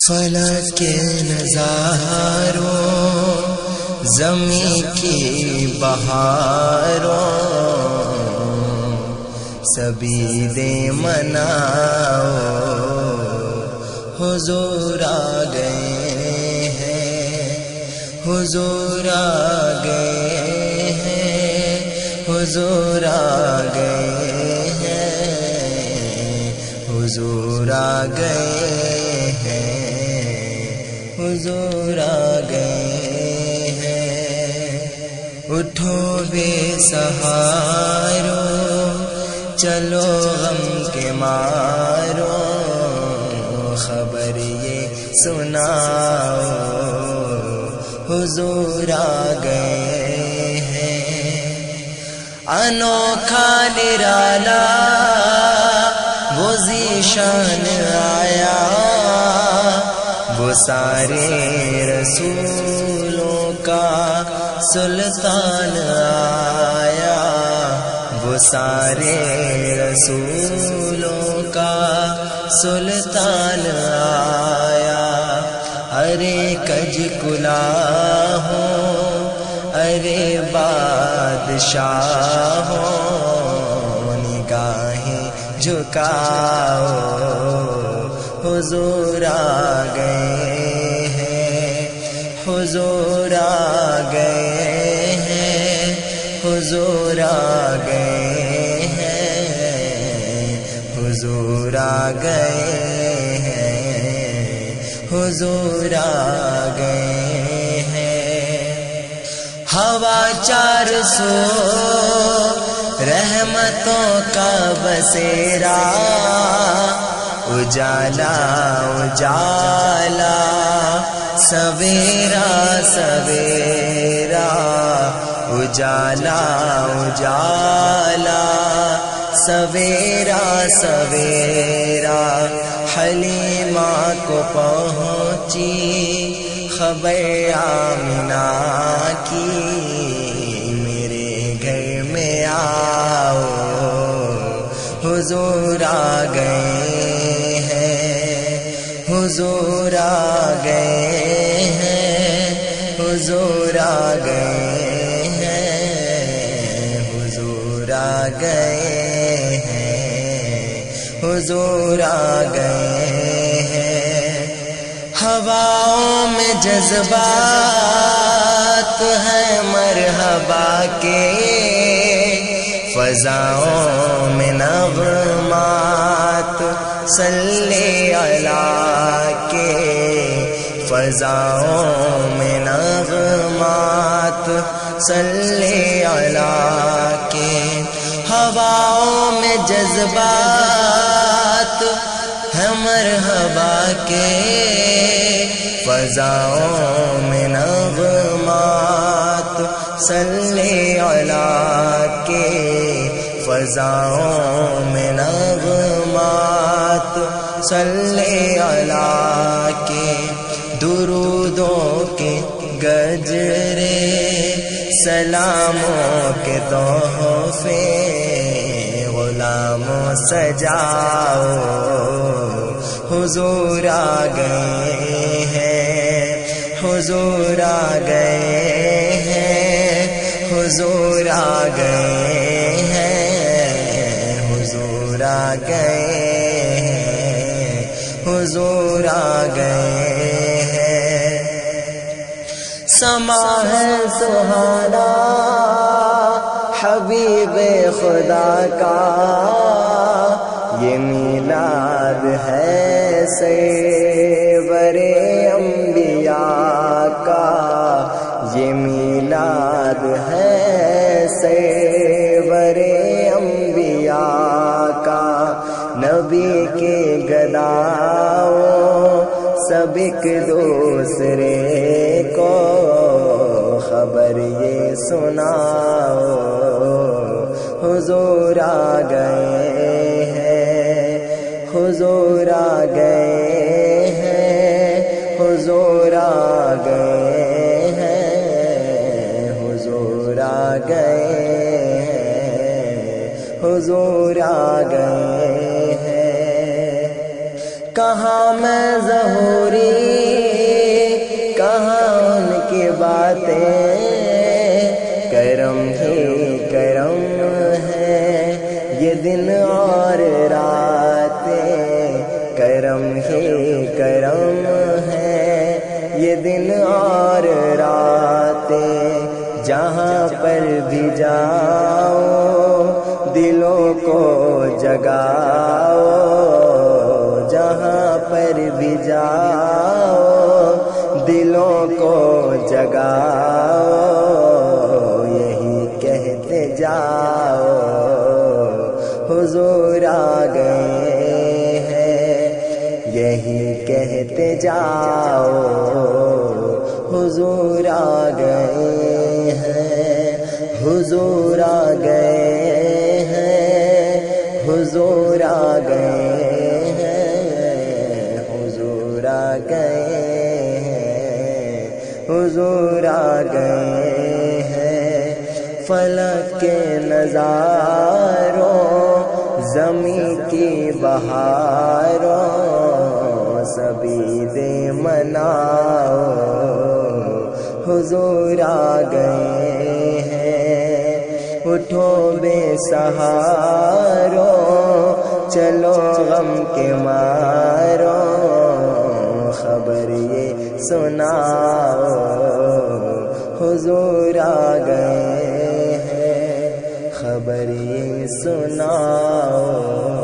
فلک کے نظاروں زمین کی بہاروں سبھی دے مناؤ حضور آ گئے ہیں حضور آ گئے ہیں حضور آ گئے ہیں حضور آ گئے ہیں حضور آ گئے ہیں اٹھو بے سہارو چلو غم کے مارو خبر یہ سناؤ حضور آ گئے ہیں انوکھا نرالا وہ ذیشان آیا وہ سارے رسولوں کا سلطان آیا وہ سارے رسولوں کا سلطان آیا ارے کج کلا ہوں ارے بادشاہ ہوں نگاہیں جھکاؤ حضور آ گئے ہیں حضور آ گئے ہیں حضور آ گئے ہیں حضور آ گئے ہیں حضور آ گئے ہیں ہوا 400 رحمتوں کا بسیرا اجالا اجالا سویرا سویرا اجالا اجالا سویرا سویرا حلیمہ کو پہنچی خبر آمنہ کی میرے گھر میں آؤ حضور آ گئے ہیں حضور آ گئے ہیں حضور آ گئے ہیں حضور آ گئے ہیں حضور آ گئے ہیں ہواؤں میں جذبات ہیں مرحبا کے فضاؤں میں نغمات صلی اللہ کے فضاؤں میں نغمات صلی اللہ کے ہواؤں میں جذبات ہیں مرحبا کے فضاؤں میں نغمات صلی اللہ کے فضاؤں میں نغمات صلی اللہ کے درودوں کے گجرے سلاموں کے تحفے غلاموں سجاؤ حضور آ گئے ہیں حضور آ گئے ہیں حضور آ گئے ہیں حضور آ گئے ہیں حضور آ گئے ہیں سما ہے سہانا حبیب خدا کا یہ میلاد ہے سرور انبیاء کا یہ میلاد ہے سرور انبیاء کا نبی کے گداؤں سب ایک دوسرے کو خبر یہ سناؤ حضور آ گئے ہیں حضور آ گئے ہیں حضور آ گئے ہیں حضور آ گئے ہیں حضور آ گئے ہیں کہاں میں ظہوری کہاں ان کی باتیں، کرم ہی کرم ہے یہ دن اور راتیں، کرم ہی کرم ہے یہ دن اور راتیں، جہاں پر بھی جاؤ دلوں کو جگاؤ، جہاں پر بھی جاؤ دلوں کو جگاؤ، یہی کہتے جاؤ حضور آ گئے ہیں، یہی کہتے جاؤ حضور آ گئے ہیں، حضور آ گئے ہیں، حضور آ گئے ہیں، حضور آ گئے ہیں، حضور آ گئے ہیں، فلک کے نظاروں زمین کی بہاروں سبھی دے مناؤ، حضور آ گئے ہیں، اٹھو بے سہاروں چلو غم کے مارو، خبر یہ سناؤ حضور آ گئے ہیں، خبر یہ سناؤ۔